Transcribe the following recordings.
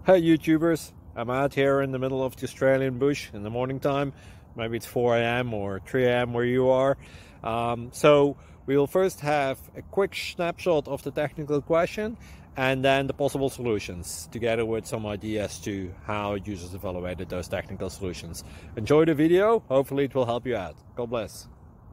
Hey YouTubers, I'm out here in the middle of the Australian bush in the morning time. Maybe it's 4 a.m. or 3 a.m. where you are. So we'll first have a quick snapshot of the technical question and then the possible solutions, together with some ideas to how users evaluated those technical solutions. Enjoy the video, hopefully it will help you out. God bless.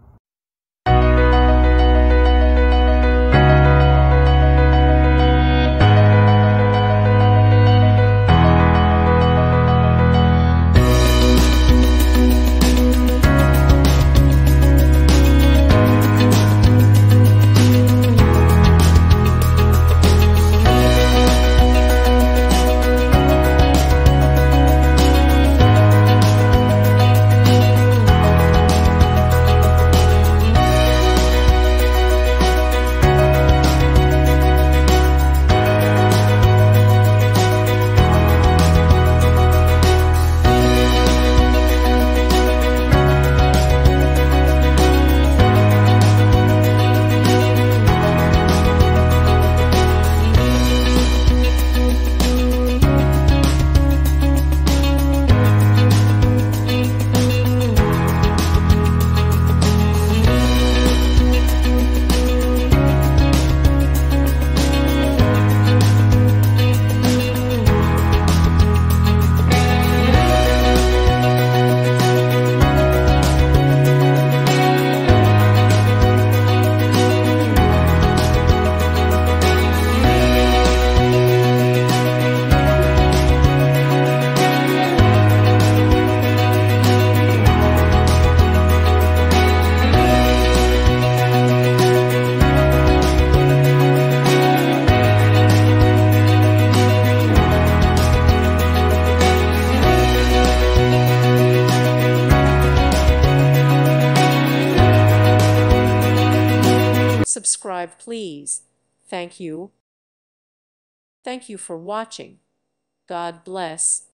Subscribe, please. Thank you. Thank you for watching. God bless.